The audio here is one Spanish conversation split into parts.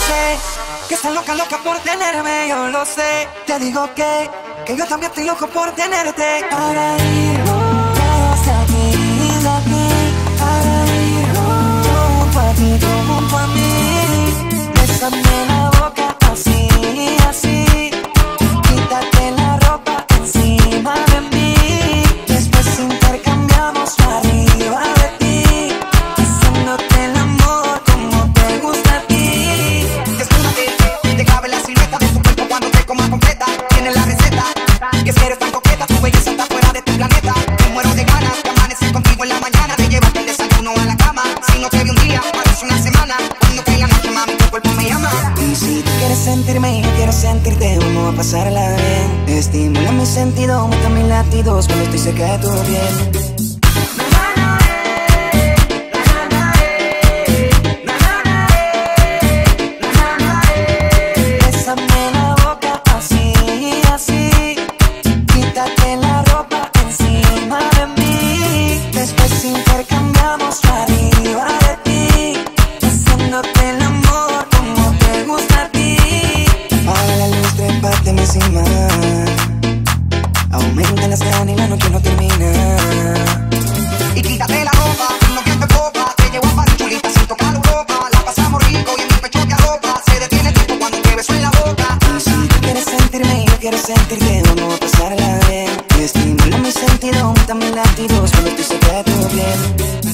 sé que estás loca, loca por tenerme, yo lo sé. Te digo que yo también estoy loco por tenerte. Para irnos de aquí, para irnos yo junto a ti, tú junto a mí. Bésame la boca así, así. Quítate la ropa encima de mí. Después intercambiamos arriba de ti, haciéndote el amor como te gusta a ti. Desnúdate, te cabe la silueta de tu cuerpo cuando te comas completa. Tienes la receta, que si eres tan coqueta, tu belleza está fuera de tu planeta. Me muero de ganas de amanecer contigo en la mañana, de llevarte el desayuno a la cama. Si no te vi un día, parece una semana. Cuando cae la noche, mami, tu cuerpo me llama. Y si tú quieres sentirme y yo quiero sentirte, vamos a pasarla bien. Estimula mis sentidos, aumenta mis latidos cuando estoy cerca de tu piel. Bésame la boca así, así. Quítate la ropa encima de mí. Después intercambiamos arriba de ti, haciéndote el amor como te gusta a ti. Apaga la luz, trépate encima. Aumenta las ganas y la noche no termina. Y quítate la ropa, no que te copa. Te llevo a par chulita sin tocar Europa. La pasamos rico y en mi pecho te arropa. Se detiene el tiempo cuando te beso en la boca. Y si tú quieres sentirme y yo quiero sentirte, vamos a pasarla bien. Estimula mis sentidos, aumenta mis latidos cuando estoy cerca de tu piel.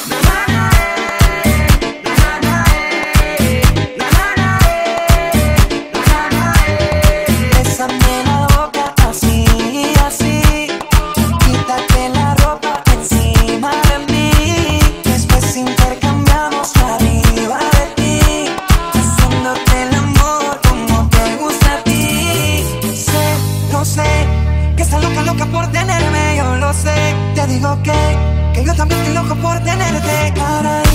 Bésame la boca así, así. Quítate la ropa encima de mí. Después intercambiamos arriba de ti, haciéndote el amor como te gusta a ti. Sé, no sé, que estás loca, loca por tenerme, yo lo sé. Te digo que yo también estoy loco por tenerte. Para